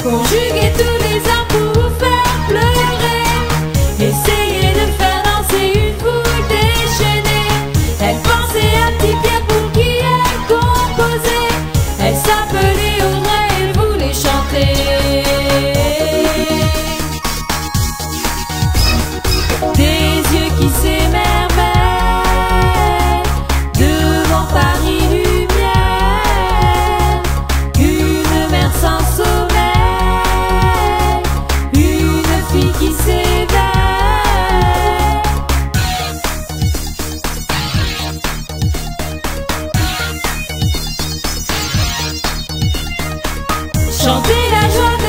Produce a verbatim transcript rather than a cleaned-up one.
Conjuguer tous les arts pour vous faire pleurer. Essayez de faire danser une foule déchaînée. Elle pensait à Petit Pierre pour qui elle composait. Elle s'appelait Audrey, elle voulait chanter. Des yeux qui s'émerveillent devant Paris lumière. Une mer sans sommeil, une fille qui s'éveille. Chanter la joie